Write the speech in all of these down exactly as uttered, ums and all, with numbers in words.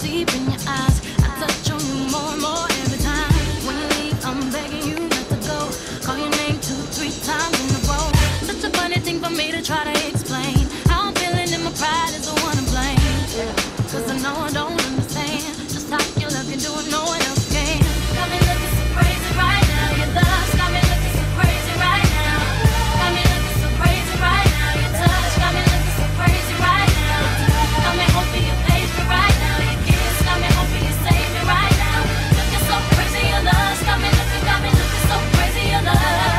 deep in your eyes. I touch on you more and more every time. When you leave, I'm begging you not to go. Call your name two, three times in a row. Such a funny thing for me to try to explain. How I'm feeling and my pride is the one to blame. Cause I know I don't understand just how you love you doing no one else can. Got me looking so crazy right now. Your love got me looking so crazy right now. Got me looking so crazy right now. Your touch got me looking so crazy right now. Got me hoping you page me right now. Your kiss got me hoping you save me right now. Looking so crazy, your love got me looking, got me looking so crazy, your love.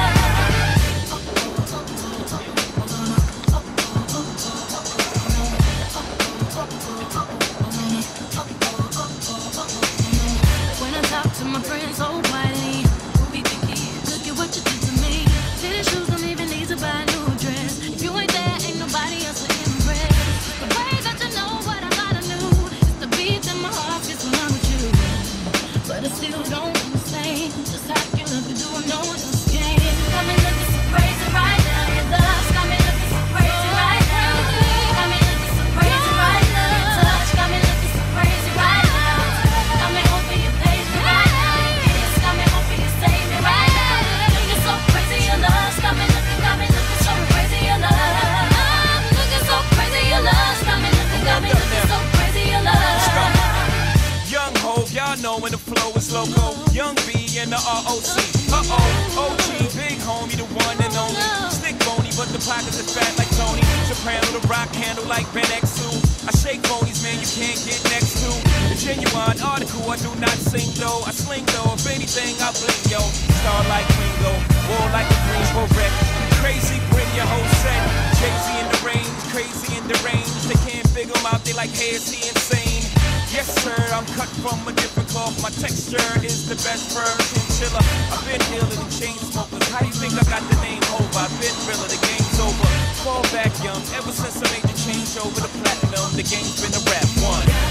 When I talk to my friends so quietly, who we think he is? Look at what you did to me. Fitted shoes don't even need to buy a new dress. If you ain't there, ain't nobody else to impress. The way that you know what I thought I knew is the beat in my heart gets when I'm with you. But I still don't understand just how you love to do what no one else can. Got me looking so crazy right now. Your love's got me looking so crazy right now. Got me looking so crazy right now. Your touch got me looking so crazy right now. Got me hoping you page me right now. Your kiss got me hoping you save me right now. Looking so crazy, your love's got me looking, got me looking so crazy, your love. Looking so crazy, your love's got me looking, got me looking so crazy, your love. Young Hov, y'all know when the flow is loco. Young B and the R O C. Uh-oh, O G, big homie, the one and only. Stick bony, but the pockets are fat like Tony. Soprano, the rock handle like Ben X two. I shake bonies, man, you can't get next to. The genuine article, I do not sing though. I sling though, if anything, I bling, yo. Star like Ringo, war like a Greensboro wreck. Crazy, bring your whole set. Jay-Z in the range, crazy in the range. They can't figure him out, they like, hey, is he insane? Yes, sir, I'm cut from a different cloth. My texture is the best firm chinchilla. I've been dealing with chain smokers. How do you think I got the name over? I've been realer, the game's over. Fall back young, ever since I made the change over the platinum, the game's been a rap one.